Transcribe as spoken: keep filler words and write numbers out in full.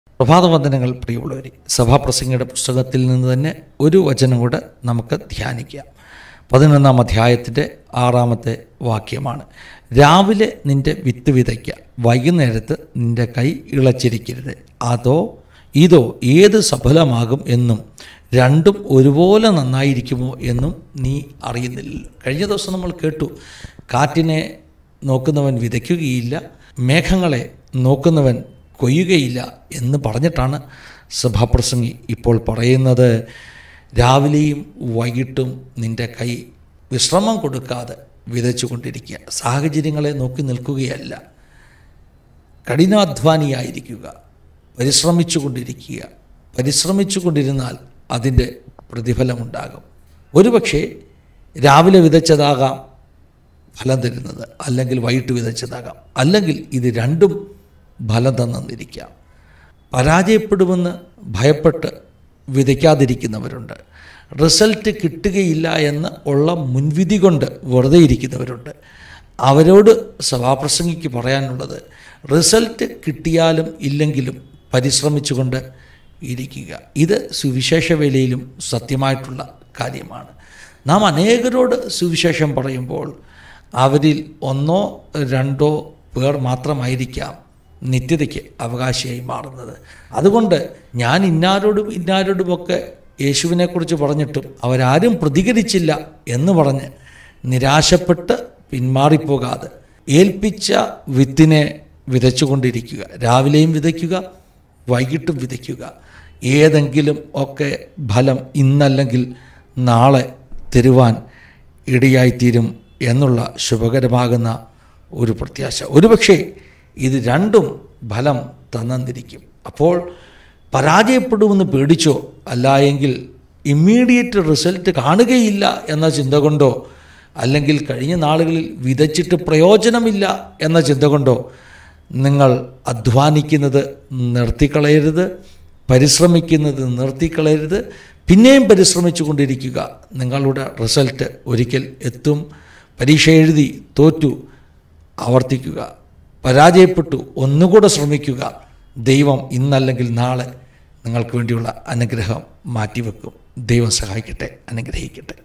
പ്രഭാതവന്ദനങ്ങൾ പ്രിയമുള്ളവരെ, സഭാപ്രസംഗിയുടെ പുസ്തകത്തിൽ നിന്ന് തന്നെ ഒരു വചനം കൂടെ നമുക്ക് ധ്യാനിക്കാം. പതിനൊന്നാം അധ്യായത്തിൻ്റെ ആറാമത്തെ വാക്യമാണ്: രാവിലെ നിൻ്റെ വിത്ത് വിതയ്ക്കുക, വൈകുന്നേരത്ത് നിൻ്റെ കൈ ഇളച്ചിരിക്കരുത്. അതോ ഇതോ ഏത് സഫലമാകും എന്നും രണ്ടും ഒരുപോലെ നന്നായിരിക്കുമോ എന്നും നീ അറിയുന്നില്ലല്ലോ. കഴിഞ്ഞ ദിവസം നമ്മൾ കേട്ടു, കാറ്റിനെ നോക്കുന്നവൻ വിതയ്ക്കുകയില്ല, മേഘങ്ങളെ നോക്കുന്നവൻ കൊയ്യുകയില്ല എന്ന് പറഞ്ഞിട്ടാണ് സഭാപ്രസംഗി ഇപ്പോൾ പറയുന്നത്. രാവിലെയും വൈകിട്ടും നിൻ്റെ കൈ വിശ്രമം കൊടുക്കാതെ വിതച്ചു കൊണ്ടിരിക്കുക. സാഹചര്യങ്ങളെ നോക്കി നിൽക്കുകയല്ല, കഠിനാധ്വാനിയായിരിക്കുക, പരിശ്രമിച്ചു കൊണ്ടിരിക്കുക. പരിശ്രമിച്ചു കൊണ്ടിരുന്നാൽ അതിൻ്റെ പ്രതിഫലമുണ്ടാകും. ഒരുപക്ഷെ രാവിലെ വിതച്ചതാകാം ഫലം തരുന്നത്, അല്ലെങ്കിൽ വൈകിട്ട് വിതച്ചതാകാം, അല്ലെങ്കിൽ ഇത് രണ്ടും ഫലം തന്നിരിക്കാം. പരാജയപ്പെടുമെന്ന് ഭയപ്പെട്ട് വിതയ്ക്കാതിരിക്കുന്നവരുണ്ട്. റിസൾട്ട് കിട്ടുകയില്ല എന്ന് ഉള്ള മുൻവിധി കൊണ്ട് വെറുതെ ഇരിക്കുന്നവരുണ്ട്. അവരോട് സഭാപ്രസംഗിക്ക് പറയാനുള്ളത്, റിസൾട്ട് കിട്ടിയാലും ഇല്ലെങ്കിലും പരിശ്രമിച്ചുകൊണ്ട് ഇരിക്കുക. ഇത് സുവിശേഷ വേലയിലും സത്യമായിട്ടുള്ള കാര്യമാണ്. നാം അനേകരോട് സുവിശേഷം പറയുമ്പോൾ അവരിൽ ഒന്നോ രണ്ടോ പേർ മാത്രമായിരിക്കാം നിത്യതയ്ക്ക് അവകാശിയായി മാറുന്നത്. അതുകൊണ്ട് ഞാൻ ഇന്നാരോടും ഇന്നാരോടുമൊക്കെ യേശുവിനെക്കുറിച്ച് പറഞ്ഞിട്ടും അവരാരും പ്രതികരിച്ചില്ല എന്ന് പറഞ്ഞ് നിരാശപ്പെട്ട് പിന്മാറിപ്പോകാതെ ഏൽപ്പിച്ച വിത്തിനെ വിതച്ചുകൊണ്ടിരിക്കുക. രാവിലെയും വിതയ്ക്കുക, വൈകിട്ടും വിതയ്ക്കുക. ഏതെങ്കിലും ഒക്കെ ഫലം ഇന്നല്ലെങ്കിൽ നാളെ തരുവാൻ ഇടയായിത്തീരും എന്നുള്ള ശുഭകരമാകുന്ന ഒരു പ്രത്യാശ. ഒരുപക്ഷെ ഇത് രണ്ടും ഫലം തന്നിരിക്കും. അപ്പോൾ പരാജയപ്പെടുമെന്ന് പേടിച്ചോ, അല്ല എങ്കിൽ ഇമ്മീഡിയറ്റ് റിസൾട്ട് കാണുകയില്ല എന്ന ചിന്ത കൊണ്ടോ, അല്ലെങ്കിൽ കഴിഞ്ഞ നാളുകളിൽ വിതച്ചിട്ട് പ്രയോജനമില്ല എന്ന ചിന്ത കൊണ്ടോ നിങ്ങൾ അധ്വാനിക്കുന്നത് നിർത്തിക്കളയരുത്, പരിശ്രമിക്കുന്നത് നിർത്തിക്കളയരുത്. പിന്നെയും പരിശ്രമിച്ചു കൊണ്ടിരിക്കുക. നിങ്ങളുടെ റിസൾട്ട് ഒരിക്കൽ എത്തും. പരീക്ഷ എഴുതി തോറ്റു, ആവർത്തിക്കുക. പരാജയപ്പെട്ടു, ഒന്നുകൂടെ ശ്രമിക്കുക. ദൈവം ഇന്നല്ലെങ്കിൽ നാളെ നിങ്ങൾക്ക് വേണ്ടിയുള്ള അനുഗ്രഹം മാറ്റിവെക്കും. ദൈവം സഹായിക്കട്ടെ, അനുഗ്രഹിക്കട്ടെ.